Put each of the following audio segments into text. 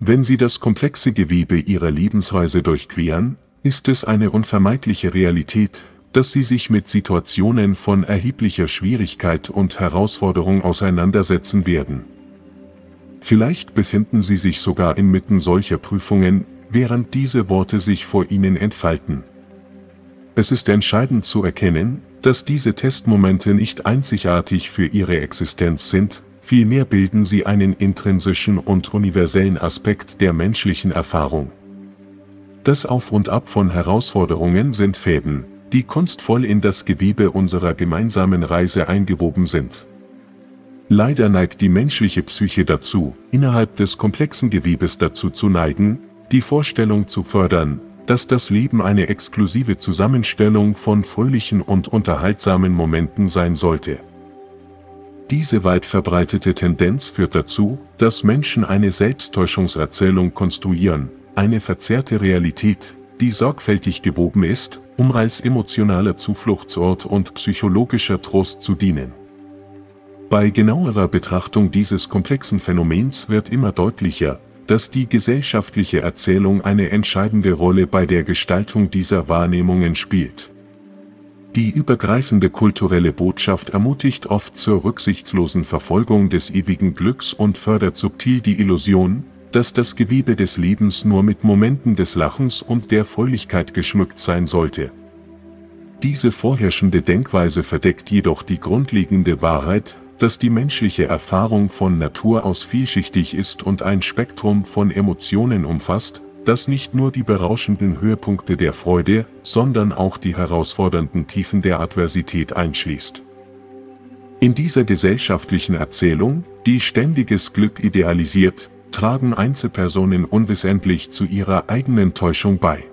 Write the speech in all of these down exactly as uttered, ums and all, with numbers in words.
Wenn Sie das komplexe Gewebe Ihrer Lebensreise durchqueren, ist es eine unvermeidliche Realität, dass Sie sich mit Situationen von erheblicher Schwierigkeit und Herausforderung auseinandersetzen werden. Vielleicht befinden Sie sich sogar inmitten solcher Prüfungen, während diese Worte sich vor Ihnen entfalten. Es ist entscheidend zu erkennen, dass diese Testmomente nicht einzigartig für Ihre Existenz sind, vielmehr bilden sie einen intrinsischen und universellen Aspekt der menschlichen Erfahrung. Das Auf und Ab von Herausforderungen sind Fäden, die kunstvoll in das Gewebe unserer gemeinsamen Reise eingewoben sind. Leider neigt die menschliche Psyche dazu, innerhalb des komplexen Gewebes dazu zu neigen, die Vorstellung zu fördern, dass das Leben eine exklusive Zusammenstellung von fröhlichen und unterhaltsamen Momenten sein sollte. Diese weit verbreitete Tendenz führt dazu, dass Menschen eine Selbsttäuschungserzählung konstruieren, eine verzerrte Realität, die sorgfältig gewoben ist, um als emotionaler Zufluchtsort und psychologischer Trost zu dienen. Bei genauerer Betrachtung dieses komplexen Phänomens wird immer deutlicher, dass die gesellschaftliche Erzählung eine entscheidende Rolle bei der Gestaltung dieser Wahrnehmungen spielt. Die übergreifende kulturelle Botschaft ermutigt oft zur rücksichtslosen Verfolgung des ewigen Glücks und fördert subtil die Illusion, dass das Gewebe des Lebens nur mit Momenten des Lachens und der Fröhlichkeit geschmückt sein sollte. Diese vorherrschende Denkweise verdeckt jedoch die grundlegende Wahrheit, dass die menschliche Erfahrung von Natur aus vielschichtig ist und ein Spektrum von Emotionen umfasst, das nicht nur die berauschenden Höhepunkte der Freude, sondern auch die herausfordernden Tiefen der Adversität einschließt. In dieser gesellschaftlichen Erzählung, die ständiges Glück idealisiert, tragen Einzelpersonen unwissentlich zu ihrer eigenen Täuschung bei.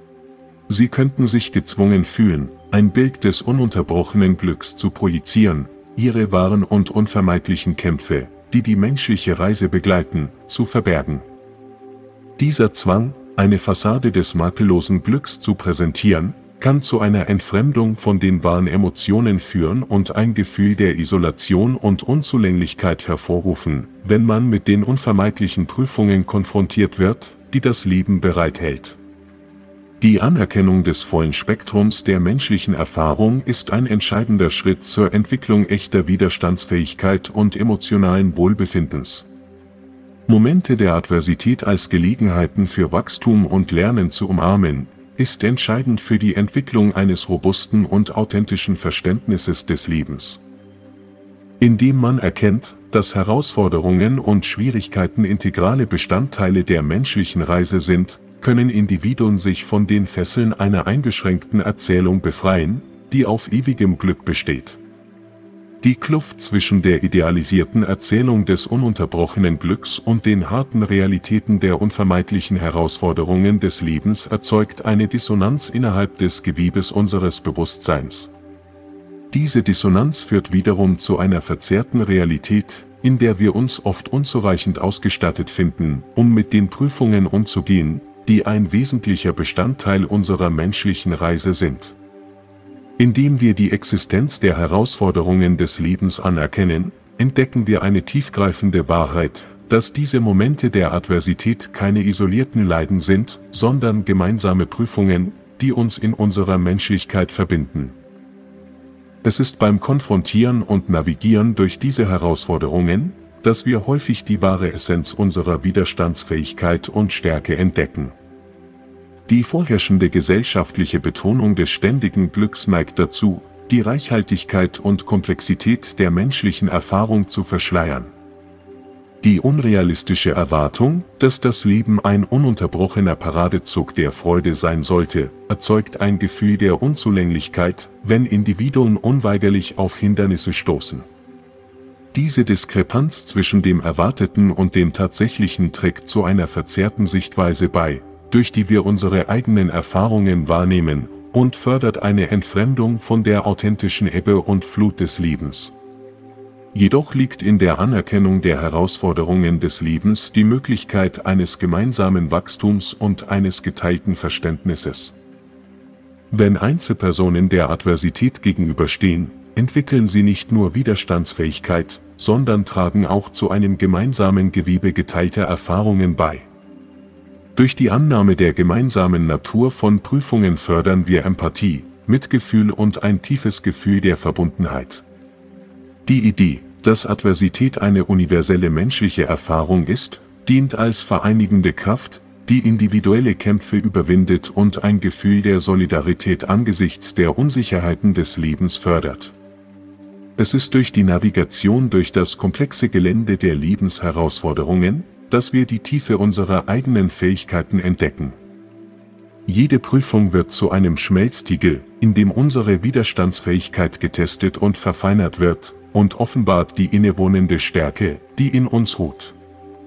Sie könnten sich gezwungen fühlen, ein Bild des ununterbrochenen Glücks zu projizieren, ihre wahren und unvermeidlichen Kämpfe, die die menschliche Reise begleiten, zu verbergen. Dieser Zwang, eine Fassade des makellosen Glücks zu präsentieren, kann zu einer Entfremdung von den wahren Emotionen führen und ein Gefühl der Isolation und Unzulänglichkeit hervorrufen, wenn man mit den unvermeidlichen Prüfungen konfrontiert wird, die das Leben bereithält. Die Anerkennung des vollen Spektrums der menschlichen Erfahrung ist ein entscheidender Schritt zur Entwicklung echter Widerstandsfähigkeit und emotionalen Wohlbefindens. Momente der Adversität als Gelegenheiten für Wachstum und Lernen zu umarmen, ist entscheidend für die Entwicklung eines robusten und authentischen Verständnisses des Lebens. Indem man erkennt, dass Herausforderungen und Schwierigkeiten integrale Bestandteile der menschlichen Reise sind, können Individuen sich von den Fesseln einer eingeschränkten Erzählung befreien, die auf ewigem Glück besteht. Die Kluft zwischen der idealisierten Erzählung des ununterbrochenen Glücks und den harten Realitäten der unvermeidlichen Herausforderungen des Lebens erzeugt eine Dissonanz innerhalb des Gewebes unseres Bewusstseins. Diese Dissonanz führt wiederum zu einer verzerrten Realität, in der wir uns oft unzureichend ausgestattet finden, um mit den Prüfungen umzugehen, die ein wesentlicher Bestandteil unserer menschlichen Reise sind. Indem wir die Existenz der Herausforderungen des Lebens anerkennen, entdecken wir eine tiefgreifende Wahrheit, dass diese Momente der Adversität keine isolierten Leiden sind, sondern gemeinsame Prüfungen, die uns in unserer Menschlichkeit verbinden. Es ist beim Konfrontieren und Navigieren durch diese Herausforderungen, dass wir häufig die wahre Essenz unserer Widerstandsfähigkeit und Stärke entdecken. Die vorherrschende gesellschaftliche Betonung des ständigen Glücks neigt dazu, die Reichhaltigkeit und Komplexität der menschlichen Erfahrung zu verschleiern. Die unrealistische Erwartung, dass das Leben ein ununterbrochener Paradezug der Freude sein sollte, erzeugt ein Gefühl der Unzulänglichkeit, wenn Individuen unweigerlich auf Hindernisse stoßen. Diese Diskrepanz zwischen dem Erwarteten und dem Tatsächlichen trägt zu einer verzerrten Sichtweise bei, durch die wir unsere eigenen Erfahrungen wahrnehmen, und fördert eine Entfremdung von der authentischen Ebbe und Flut des Lebens. Jedoch liegt in der Anerkennung der Herausforderungen des Lebens die Möglichkeit eines gemeinsamen Wachstums und eines geteilten Verständnisses. Wenn Einzelpersonen der Adversität gegenüberstehen, entwickeln sie nicht nur Widerstandsfähigkeit, sondern tragen auch zu einem gemeinsamen Gewebe geteilter Erfahrungen bei. Durch die Annahme der gemeinsamen Natur von Prüfungen fördern wir Empathie, Mitgefühl und ein tiefes Gefühl der Verbundenheit. Die Idee, dass Adversität eine universelle menschliche Erfahrung ist, dient als vereinigende Kraft, die individuelle Kämpfe überwindet und ein Gefühl der Solidarität angesichts der Unsicherheiten des Lebens fördert. Es ist durch die Navigation durch das komplexe Gelände der Lebensherausforderungen, dass wir die Tiefe unserer eigenen Fähigkeiten entdecken. Jede Prüfung wird zu einem Schmelztiegel, in dem unsere Widerstandsfähigkeit getestet und verfeinert wird, und offenbart die innewohnende Stärke, die in uns ruht.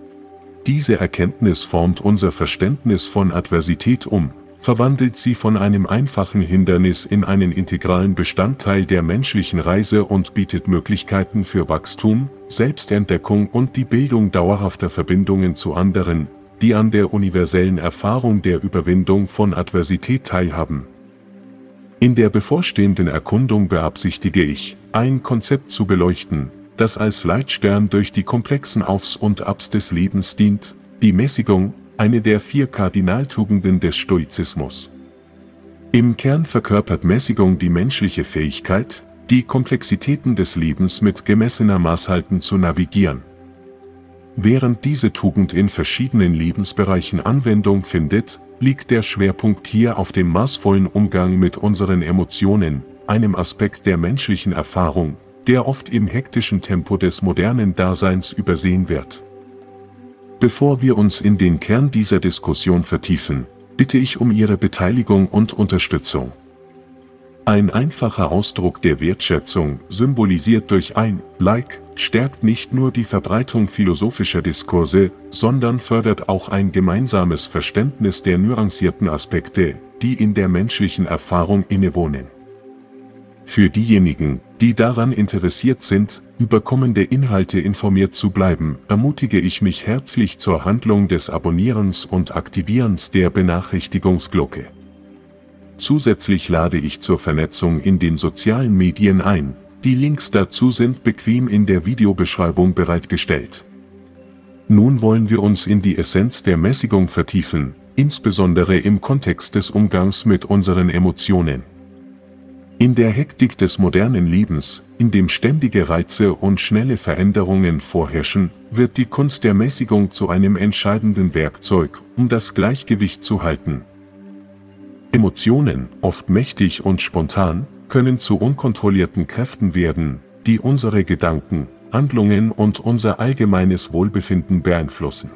Diese Erkenntnis formt unser Verständnis von Adversität um, verwandelt sie von einem einfachen Hindernis in einen integralen Bestandteil der menschlichen Reise und bietet Möglichkeiten für Wachstum, Selbstentdeckung und die Bildung dauerhafter Verbindungen zu anderen, die an der universellen Erfahrung der Überwindung von Adversität teilhaben. In der bevorstehenden Erkundung beabsichtige ich, ein Konzept zu beleuchten, das als Leitstern durch die komplexen Aufs und Abs des Lebens dient, die Mäßigung, eine der vier Kardinaltugenden des Stoizismus. Im Kern verkörpert Mäßigung die menschliche Fähigkeit, die Komplexitäten des Lebens mit gemessener Maßhalten zu navigieren. Während diese Tugend in verschiedenen Lebensbereichen Anwendung findet, liegt der Schwerpunkt hier auf dem maßvollen Umgang mit unseren Emotionen, einem Aspekt der menschlichen Erfahrung, der oft im hektischen Tempo des modernen Daseins übersehen wird. Bevor wir uns in den Kern dieser Diskussion vertiefen, bitte ich um Ihre Beteiligung und Unterstützung. Ein einfacher Ausdruck der Wertschätzung, symbolisiert durch ein Like, stärkt nicht nur die Verbreitung philosophischer Diskurse, sondern fördert auch ein gemeinsames Verständnis der nuancierten Aspekte, die in der menschlichen Erfahrung innewohnen. Für diejenigen, die daran interessiert sind, über kommende Inhalte informiert zu bleiben, ermutige ich mich herzlich zur Handlung des Abonnierens und Aktivierens der Benachrichtigungsglocke. Zusätzlich lade ich zur Vernetzung in den sozialen Medien ein, die Links dazu sind bequem in der Videobeschreibung bereitgestellt. Nun wollen wir uns in die Essenz der Mäßigung vertiefen, insbesondere im Kontext des Umgangs mit unseren Emotionen. In der Hektik des modernen Lebens, in dem ständige Reize und schnelle Veränderungen vorherrschen, wird die Kunst der Mäßigung zu einem entscheidenden Werkzeug, um das Gleichgewicht zu halten. Emotionen, oft mächtig und spontan, können zu unkontrollierten Kräften werden, die unsere Gedanken, Handlungen und unser allgemeines Wohlbefinden beeinflussen.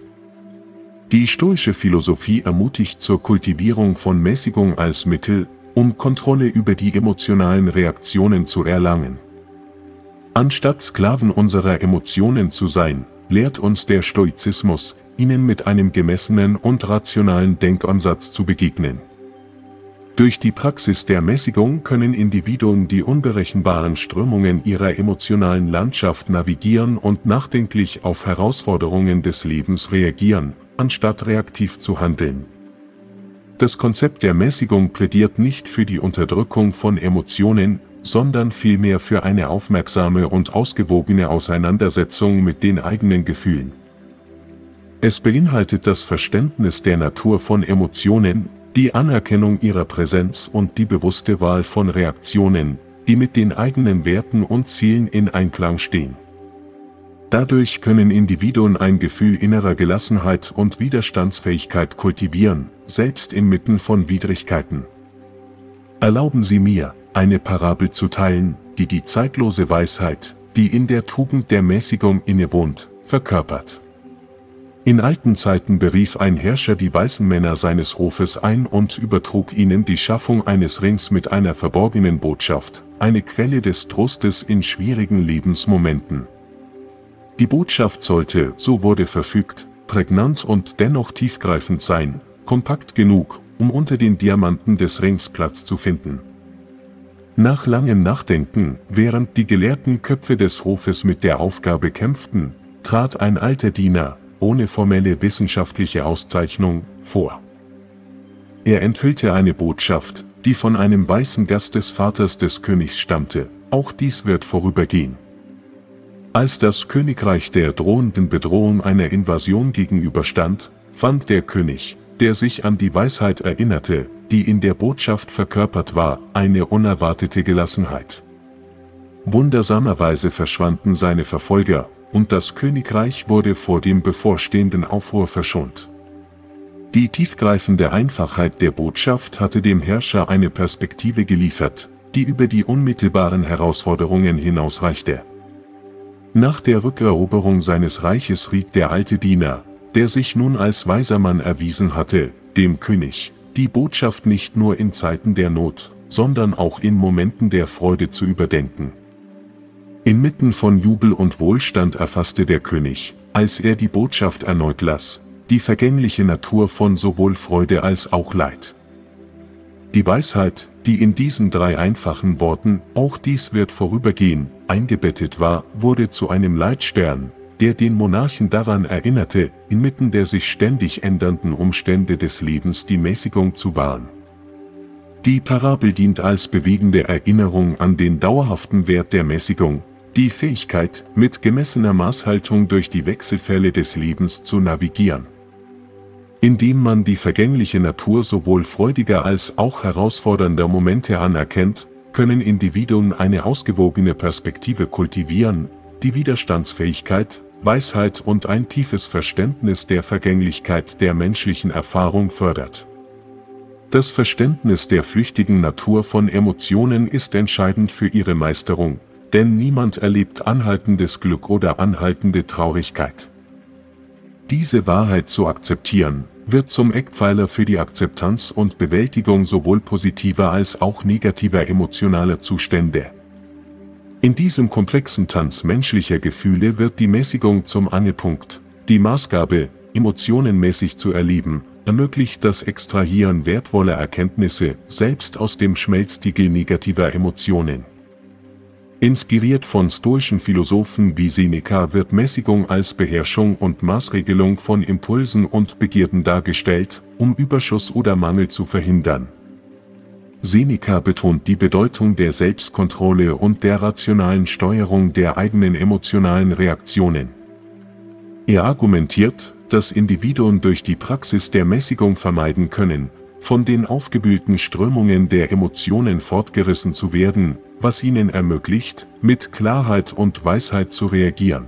Die stoische Philosophie ermutigt zur Kultivierung von Mäßigung als Mittel, um Kontrolle über die emotionalen Reaktionen zu erlangen. Anstatt Sklaven unserer Emotionen zu sein, lehrt uns der Stoizismus, ihnen mit einem gemessenen und rationalen Denkansatz zu begegnen. Durch die Praxis der Mäßigung können Individuen die unberechenbaren Strömungen ihrer emotionalen Landschaft navigieren und nachdenklich auf Herausforderungen des Lebens reagieren, anstatt reaktiv zu handeln. Das Konzept der Mäßigung plädiert nicht für die Unterdrückung von Emotionen, sondern vielmehr für eine aufmerksame und ausgewogene Auseinandersetzung mit den eigenen Gefühlen. Es beinhaltet das Verständnis der Natur von Emotionen, die Anerkennung ihrer Präsenz und die bewusste Wahl von Reaktionen, die mit den eigenen Werten und Zielen in Einklang stehen. Dadurch können Individuen ein Gefühl innerer Gelassenheit und Widerstandsfähigkeit kultivieren, selbst inmitten von Widrigkeiten. Erlauben Sie mir, eine Parabel zu teilen, die die zeitlose Weisheit, die in der Tugend der Mäßigung innewohnt, verkörpert. In alten Zeiten berief ein Herrscher die weißen Männer seines Hofes ein und übertrug ihnen die Schaffung eines Rings mit einer verborgenen Botschaft, eine Quelle des Trostes in schwierigen Lebensmomenten. Die Botschaft sollte, so wurde verfügt, prägnant und dennoch tiefgreifend sein, kompakt genug, um unter den Diamanten des Rings Platz zu finden. Nach langem Nachdenken, während die gelehrten Köpfe des Hofes mit der Aufgabe kämpften, trat ein alter Diener, ohne formelle wissenschaftliche Auszeichnung, vor. Er enthüllte eine Botschaft, die von einem weißen Gast des Vaters des Königs stammte: Auch dies wird vorübergehen. Als das Königreich der drohenden Bedrohung einer Invasion gegenüberstand, fand der König, der sich an die Weisheit erinnerte, die in der Botschaft verkörpert war, eine unerwartete Gelassenheit. Wundersamerweise verschwanden seine Verfolger, und das Königreich wurde vor dem bevorstehenden Aufruhr verschont. Die tiefgreifende Einfachheit der Botschaft hatte dem Herrscher eine Perspektive geliefert, die über die unmittelbaren Herausforderungen hinausreichte. Nach der Rückeroberung seines Reiches riet der alte Diener, der sich nun als weiser Mann erwiesen hatte, dem König, die Botschaft nicht nur in Zeiten der Not, sondern auch in Momenten der Freude zu überdenken. Inmitten von Jubel und Wohlstand erfasste der König, als er die Botschaft erneut las, die vergängliche Natur von sowohl Freude als auch Leid. Die Weisheit, die in diesen drei einfachen Worten, auch dies wird vorübergehen, eingebettet war, wurde zu einem Leitstern, der den Monarchen daran erinnerte, inmitten der sich ständig ändernden Umstände des Lebens die Mäßigung zu wahren. Die Parabel dient als bewegende Erinnerung an den dauerhaften Wert der Mäßigung, die Fähigkeit, mit gemessener Maßhaltung durch die Wechselfälle des Lebens zu navigieren. Indem man die vergängliche Natur sowohl freudiger als auch herausfordernder Momente anerkennt, können Individuen eine ausgewogene Perspektive kultivieren, die Widerstandsfähigkeit, Weisheit und ein tiefes Verständnis der Vergänglichkeit der menschlichen Erfahrung fördert. Das Verständnis der flüchtigen Natur von Emotionen ist entscheidend für ihre Meisterung, denn niemand erlebt anhaltendes Glück oder anhaltende Traurigkeit. Diese Wahrheit zu akzeptieren, wird zum Eckpfeiler für die Akzeptanz und Bewältigung sowohl positiver als auch negativer emotionaler Zustände. In diesem komplexen Tanz menschlicher Gefühle wird die Mäßigung zum Angelpunkt. Die Maßgabe, Emotionen mäßig zu erleben, ermöglicht das Extrahieren wertvoller Erkenntnisse, selbst aus dem Schmelztiegel negativer Emotionen. Inspiriert von stoischen Philosophen wie Seneca wird Mäßigung als Beherrschung und Maßregelung von Impulsen und Begierden dargestellt, um Überschuss oder Mangel zu verhindern. Seneca betont die Bedeutung der Selbstkontrolle und der rationalen Steuerung der eigenen emotionalen Reaktionen. Er argumentiert, dass Individuen durch die Praxis der Mäßigung vermeiden können, von den aufgewühlten Strömungen der Emotionen fortgerissen zu werden, was ihnen ermöglicht, mit Klarheit und Weisheit zu reagieren.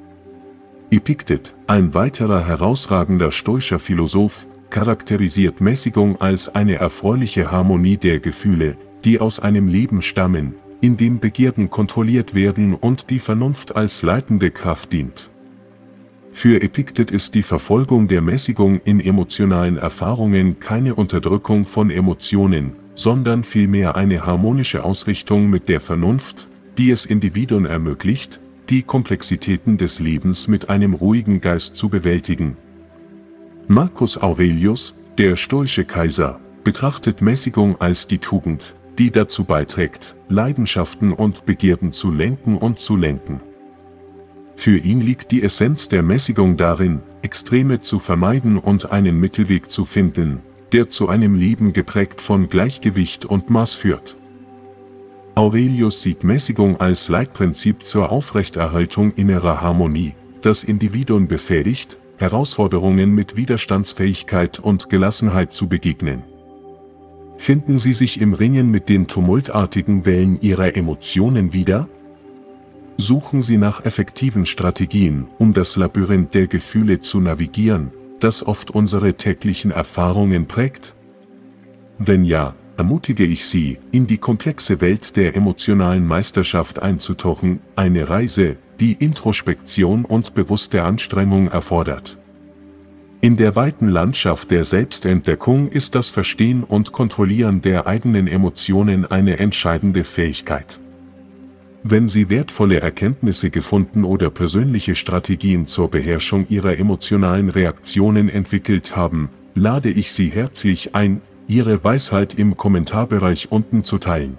Epiktet, ein weiterer herausragender stoischer Philosoph, charakterisiert Mäßigung als eine erfreuliche Harmonie der Gefühle, die aus einem Leben stammen, in dem Begierden kontrolliert werden und die Vernunft als leitende Kraft dient. Für Epiktet ist die Verfolgung der Mäßigung in emotionalen Erfahrungen keine Unterdrückung von Emotionen, sondern vielmehr eine harmonische Ausrichtung mit der Vernunft, die es Individuen ermöglicht, die Komplexitäten des Lebens mit einem ruhigen Geist zu bewältigen. Marcus Aurelius, der stoische Kaiser, betrachtet Mäßigung als die Tugend, die dazu beiträgt, Leidenschaften und Begierden zu lenken und zu lenken. Für ihn liegt die Essenz der Mäßigung darin, Extreme zu vermeiden und einen Mittelweg zu finden, der zu einem Leben geprägt von Gleichgewicht und Maß führt. Aurelius sieht Mäßigung als Leitprinzip zur Aufrechterhaltung innerer Harmonie, das Individuen befähigt, Herausforderungen mit Widerstandsfähigkeit und Gelassenheit zu begegnen. Finden Sie sich im Ringen mit den tumultartigen Wellen Ihrer Emotionen wieder? Suchen Sie nach effektiven Strategien, um das Labyrinth der Gefühle zu navigieren, das oft unsere täglichen Erfahrungen prägt? Wenn ja, ermutige ich Sie, in die komplexe Welt der emotionalen Meisterschaft einzutauchen, eine Reise, die Introspektion und bewusste Anstrengung erfordert. In der weiten Landschaft der Selbstentdeckung ist das Verstehen und Kontrollieren der eigenen Emotionen eine entscheidende Fähigkeit. Wenn Sie wertvolle Erkenntnisse gefunden oder persönliche Strategien zur Beherrschung Ihrer emotionalen Reaktionen entwickelt haben, lade ich Sie herzlich ein, Ihre Weisheit im Kommentarbereich unten zu teilen.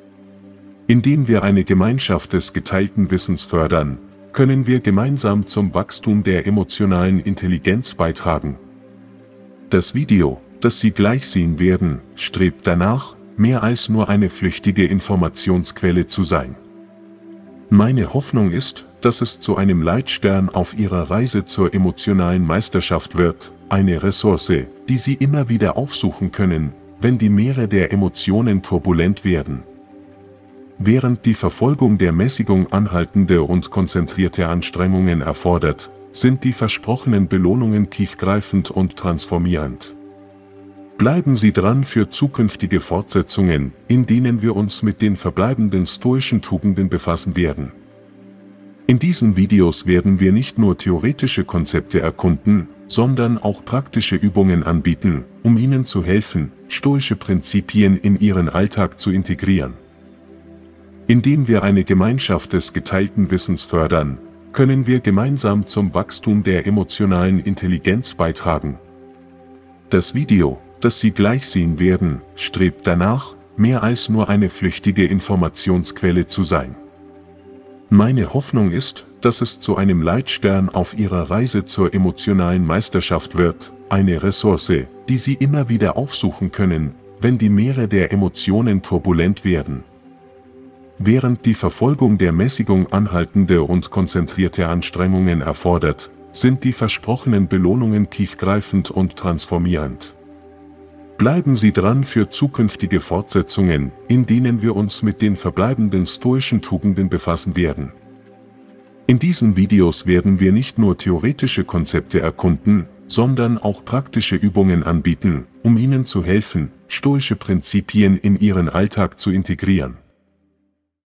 Indem wir eine Gemeinschaft des geteilten Wissens fördern, können wir gemeinsam zum Wachstum der emotionalen Intelligenz beitragen. Das Video, das Sie gleich sehen werden, strebt danach, mehr als nur eine flüchtige Informationsquelle zu sein. Meine Hoffnung ist, dass es zu einem Leitstern auf ihrer Reise zur emotionalen Meisterschaft wird, eine Ressource, die sie immer wieder aufsuchen können, wenn die Meere der Emotionen turbulent werden. Während die Verfolgung der Mäßigung anhaltende und konzentrierte Anstrengungen erfordert, sind die versprochenen Belohnungen tiefgreifend und transformierend. Bleiben Sie dran für zukünftige Fortsetzungen, in denen wir uns mit den verbleibenden stoischen Tugenden befassen werden. In diesen Videos werden wir nicht nur theoretische Konzepte erkunden, sondern auch praktische Übungen anbieten, um Ihnen zu helfen, stoische Prinzipien in Ihren Alltag zu integrieren. Indem wir eine Gemeinschaft des geteilten Wissens fördern, können wir gemeinsam zum Wachstum der emotionalen Intelligenz beitragen. Das Video, das Sie gleich sehen werden, strebt danach, mehr als nur eine flüchtige Informationsquelle zu sein. Meine Hoffnung ist, dass es zu einem Leitstern auf Ihrer Reise zur emotionalen Meisterschaft wird, eine Ressource, die Sie immer wieder aufsuchen können, wenn die Meere der Emotionen turbulent werden. Während die Verfolgung der Mäßigung anhaltende und konzentrierte Anstrengungen erfordert, sind die versprochenen Belohnungen tiefgreifend und transformierend. Bleiben Sie dran für zukünftige Fortsetzungen, in denen wir uns mit den verbleibenden stoischen Tugenden befassen werden. In diesen Videos werden wir nicht nur theoretische Konzepte erkunden, sondern auch praktische Übungen anbieten, um Ihnen zu helfen, stoische Prinzipien in Ihren Alltag zu integrieren.